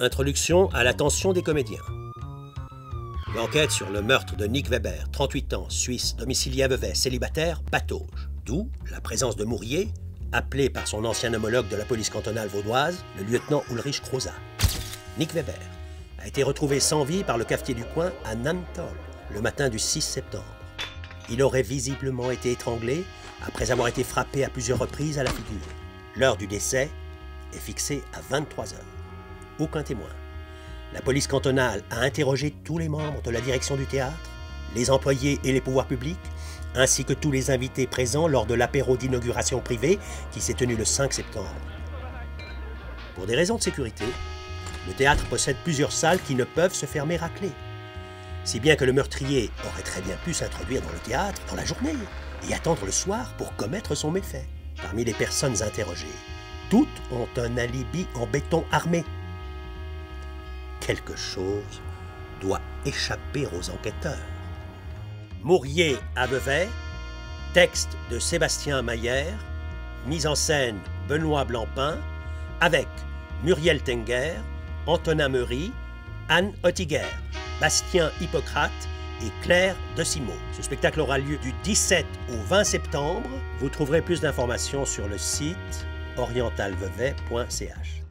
Introduction à l'attention des comédiens. L'enquête sur le meurtre de Nick Weber, 38 ans, Suisse, domicilié à Vevey, célibataire, patauge. D'où la présence de Mourier, appelé par son ancien homologue de la police cantonale vaudoise, le lieutenant Ulrich Krosa. Nick Weber a été retrouvé sans vie par le cafetier du coin à Nantol, le matin du 6 septembre. Il aurait visiblement été étranglé après avoir été frappé à plusieurs reprises à la figure. L'heure du décès est fixée à 23 heures. Aucun témoin. La police cantonale a interrogé tous les membres de la direction du théâtre, les employés et les pouvoirs publics, ainsi que tous les invités présents lors de l'apéro d'inauguration privée qui s'est tenu le 5 septembre. Pour des raisons de sécurité, le théâtre possède plusieurs salles qui ne peuvent se fermer à clé. Si bien que le meurtrier aurait très bien pu s'introduire dans le théâtre dans la journée et attendre le soir pour commettre son méfait. Parmi les personnes interrogées, toutes ont un alibi en béton armé. Quelque chose doit échapper aux enquêteurs. Mourier à Vevey, texte de Sébastien Maillère, mise en scène Benoît Blancpain, avec Muriel Tenger, Antonin Meury, Anne Ottiguer, Bastien Hippocrate et Claire De Simo. Ce spectacle aura lieu du 17 au 20 septembre. Vous trouverez plus d'informations sur le site orientalvevey.ch.